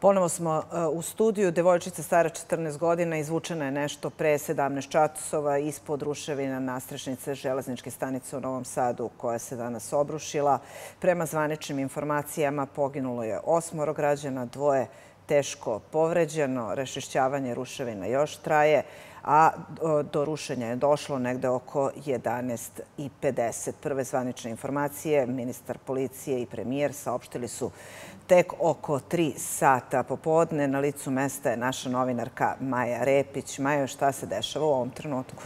Ponovo smo u studiju. Devojčica stara 14 godina izvučena je nešto pre 17 časova ispod ruševina nastrešnice železničke stanice u Novom Sadu koja se danas obrušila. Prema zvaničnim informacijama poginulo je 8 građana, 2 teško povređeno. Raščišćavanje ruševina još traje, a do rušenja je došlo negde oko 11:50. Prve zvanične informacije ministar policije i premijer saopštili su tek oko 3 sata popodne. Na licu mesta je naša novinarka Maja Repić. Maja, šta se dešava u ovom trenutku?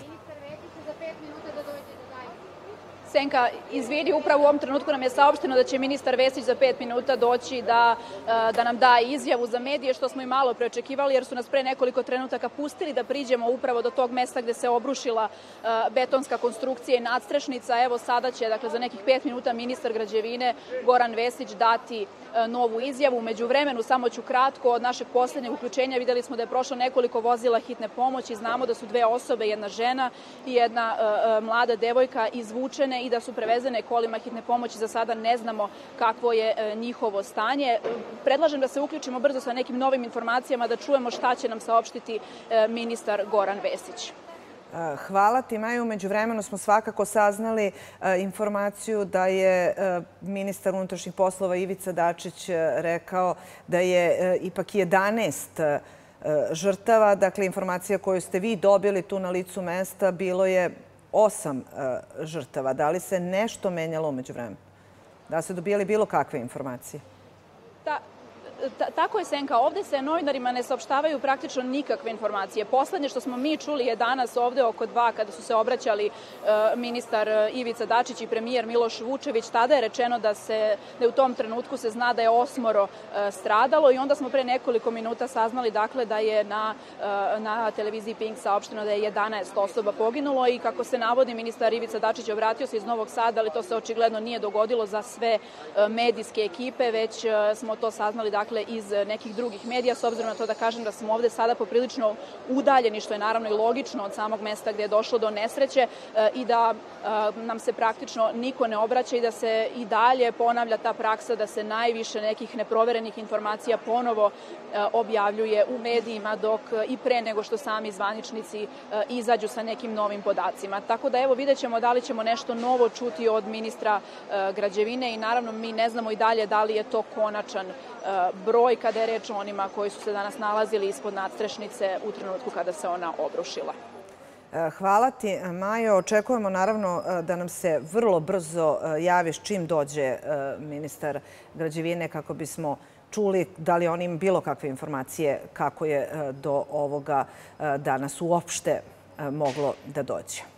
Senka, izvini, upravo u ovom trenutku nam je saopšteno da će ministar Vesić za 5 minuta doći da nam da izjavu za medije, što smo i malo preočekivali, jer su nas pre nekoliko trenutaka pustili da priđemo upravo do tog mesta gde se obrušila betonska konstrukcija i nadstrešnica. Evo sada će, dakle, za nekih 5 minuta ministar građevine Goran Vesić dati novu izjavu. Među vremenu, samo ću kratko, od našeg poslednjeg uključenja videli smo da je prošlo nekoliko vozila hitne pomoći. Znamo da su 2 osobe, jedna žena i jedna mlada devojka, izvučene i da su prevezene kolima hitne pomoći. Za sada ne znamo kakvo je njihovo stanje. Predlažem da se uključimo brzo sa nekim novim informacijama, da čujemo šta će nam saopštiti ministar Goran Vesić. Hvala ti, Maju. Među vremenu smo svakako saznali informaciju da je ministar unutrašnjih poslova Ivica Dačić rekao da je ipak 11 žrtava. Dakle, informacija koju ste vi dobili tu na licu mesta, bilo je 8 žrtava. Da li se nešto menjalo umeđu vremenu? Da li ste dobijali bilo kakve informacije? Tako je, Senka. Ovde se novinarima ne saopštavaju praktično nikakve informacije. Poslednje što smo mi čuli je danas ovde oko 2 kada su se obraćali ministar Ivica Dačić i premijer Miloš Vučević. Tada je rečeno da u tom trenutku se zna da je 8 stradalo i onda smo pre nekoliko minuta saznali dakle da je na televiziji Pink saopšteno da je 11 osoba poginulo i kako se navodi ministar Ivica Dačić obratio se iz Novog Sada, ali to se očigledno nije dogodilo za sve medijske ekipe, već smo to saznali dakle iz nekih drugih medija, s obzirom na to da kažem da smo ovde sada poprilično udaljeni, što je naravno i logično od samog mesta gde je došlo do nesreće i da nam se praktično niko ne obraća i da se i dalje ponavlja ta praksa da se najviše nekih neproverenih informacija ponovo objavljuje u medijima dok i pre nego što sami zvaničnici izađu sa nekim novim podacima. Tako da evo vidjet ćemo da li ćemo nešto novo čuti od ministra građevine i naravno mi ne znamo i dalje da li je to konačan broj kada je reč o onima koji su se danas nalazili ispod nadstrešnice u trenutku kada se ona obrušila. Hvala ti, Majo. Očekujemo naravno da nam se vrlo brzo javiš čim dođe ministar građevine kako bismo čuli da li on ima bilo kakve informacije kako je do ovoga danas uopšte moglo da dođe.